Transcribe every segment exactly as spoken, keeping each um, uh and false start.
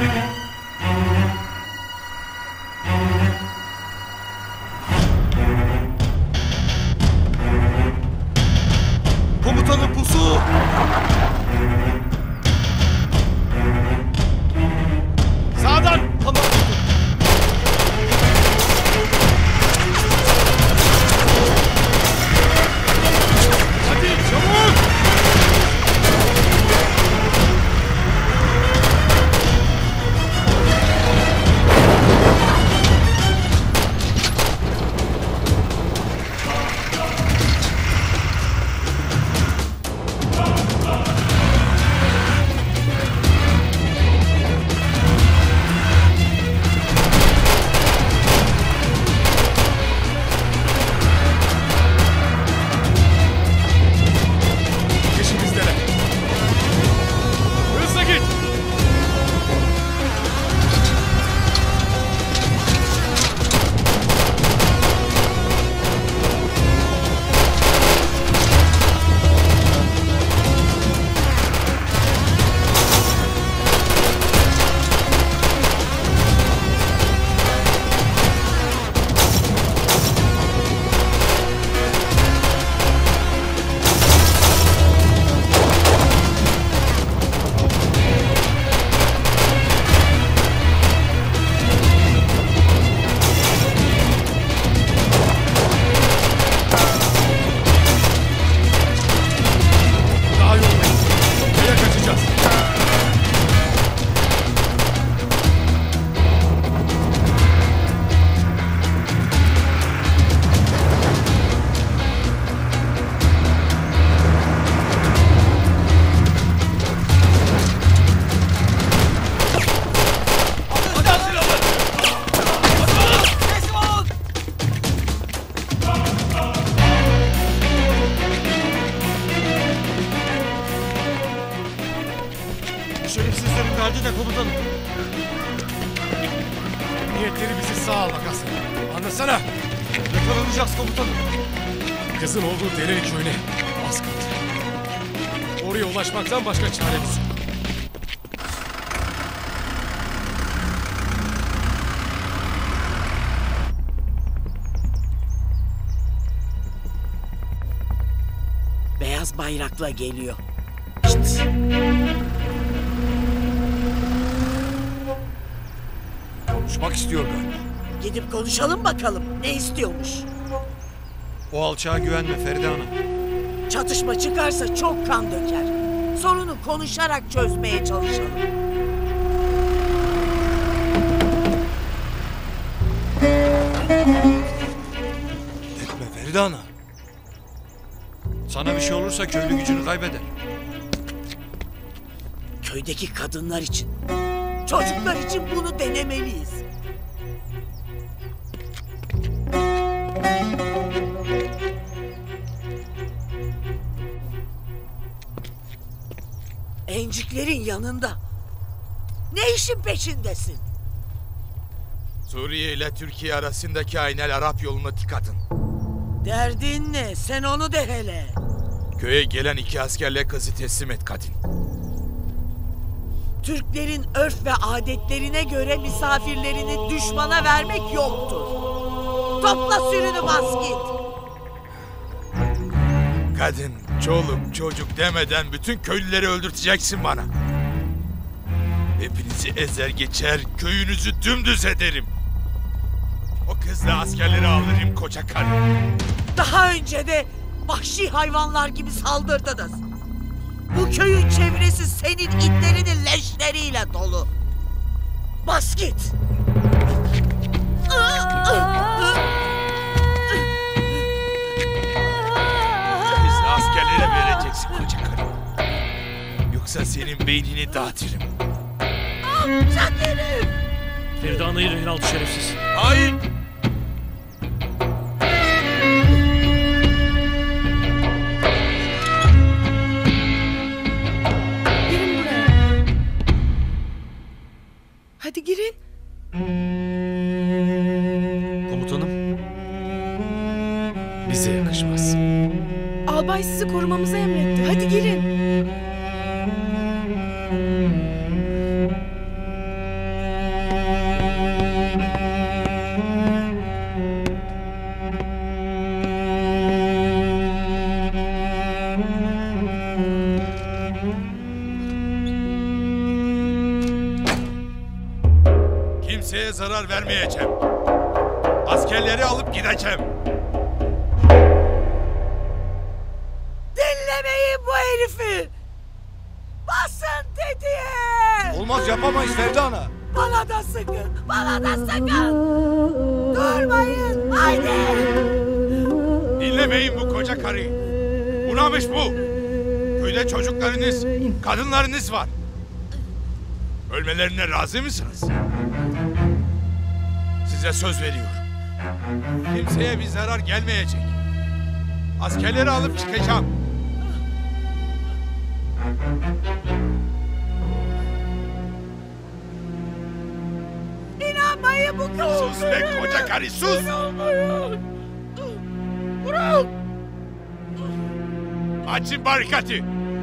Komutanım pusu! Sağdan! Tamam. Hadi çabuk! Şerefsizlerin derdi ne komutanım? Niyetleri bizi sağ almak aslında. Anlasana. Yakalanacağız komutanım. Kızın olduğu Dereli köyüne az kaldı. Oraya ulaşmaktan başka çaremiz yok. Beyaz bayrakla geliyor. Şşt. Konuşmak istiyor galiba. Gidip konuşalım bakalım ne istiyormuş. O alçağa güvenme Feride Ana. Çatışma çıkarsa çok kan döker. Sorunu konuşarak çözmeye çalışalım. Etme Feride Ana. Sana bir şey olursa köylü gücünü kaybeder. Köydeki kadınlar için, çocuklar için bunu denemeliyiz. Enciklerin yanında. Ne işin peşindesin? Suriye ile Türkiye arasındaki Aynel Arap yolunu tıkadın. Derdin ne? Sen onu de hele. Köye gelen iki askerle kızı teslim et kadın. Türklerin örf ve adetlerine göre misafirlerini düşmana vermek yoktur. Topla sürünü bas git. Kadın, çoluk, çocuk demeden bütün köylüleri öldürteceksin bana. Hepinizi ezer geçer, köyünüzü dümdüz ederim. O kızla askerleri alırım koca karı. Daha önce de vahşi hayvanlar gibi saldırdınız. Bu köyün çevresi senin itlerinin leşleriyle dolu. Bas git. Kızla askerlere vereceksin koca karı. Yoksa senin beynini dağıtırım. Alçak herif! Feride Ana'yı rehin aldı şerefsiz. Hayır! Girin buraya. Hadi girin. Komutanım. Bize yakışmaz. Albay sizi korumamızı emretti. Hadi girin. Kimseye zarar vermeyeceğim. Askerleri alıp gideceğim. Dinlemeyin bu herifi. Basın tetiğe. Olmaz yapamayız Feride Ana. Bana da sıkın, bana da sıkın. Durmayın, haydi. Dinlemeyin bu koca karıyı. Bunamış bu. Köyde çocuklarınız, kadınlarınız var. Ölmelerine razı mısınız? Size söz veriyorum. Kimseye bir zarar gelmeyecek. Askerleri alıp çıkacağım. İnanmayın bu kız. Sus be koca karı, sus! İnanmayın. Bırak. Açın barikatı.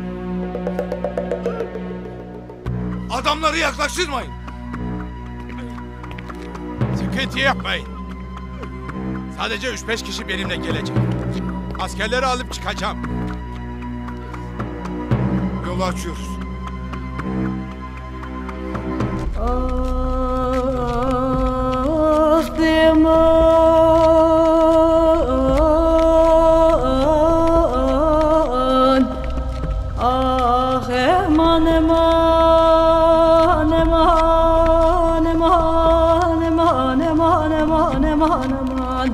Adamları yaklaştırmayın. Sıkıntı yapmayın. Sadece üç beş kişi benimle gelecek. Askerleri alıp çıkacağım. Yolu açıyoruz. Ah eman, ah eman eman eman eman eman eman eman eman eman.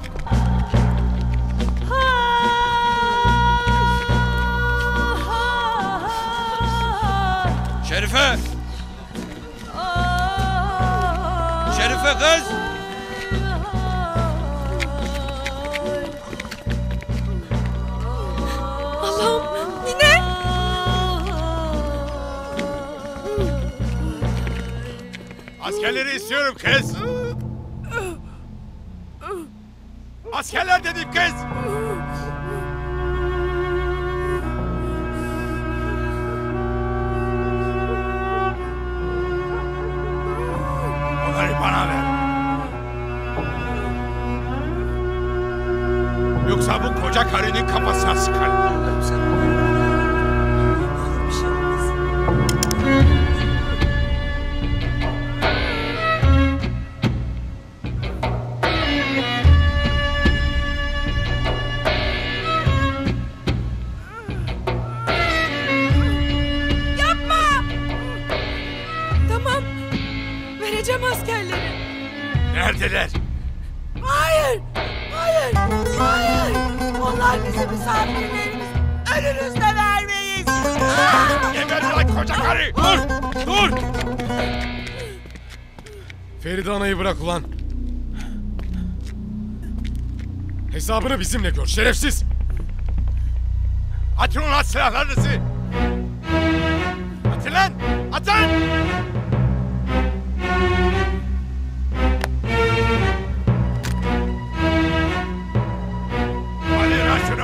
Şerife! Şerife kız! Allah'ım yine. Askerleri istiyorum kız. Askerler dedim kız. Onları bana ver. Yoksa bu koca karının kafasına sıkarım. Tamam. Vereceğim askerleri. Neredeler? Hayır, hayır, hayır. Onlar bizim misafirlerimiz. Önünüzde vermeyiz. Ah! Geber lan koca karı! Dur! Dur! Feride Ana'yı bırak ulan. Hesabını bizimle gör şerefsiz. Atın ulan silahlarınızı! Atın lan! Atın! Hadi lan şunu!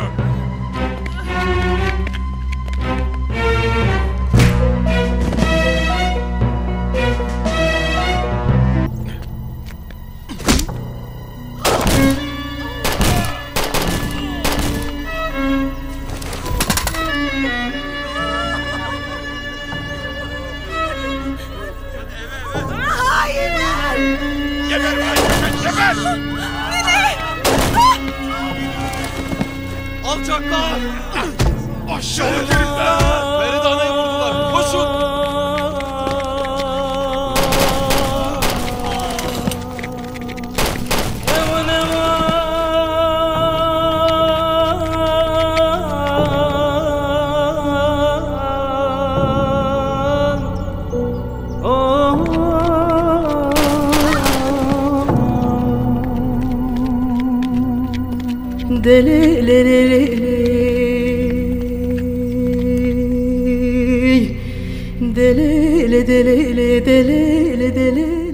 Hayır. Geber lan geber! Geber! Alçaklar! Aşağılık herifler! Feride Ana'yı vurdular. Koşun! Deli li li li li deli li deli li deli li deli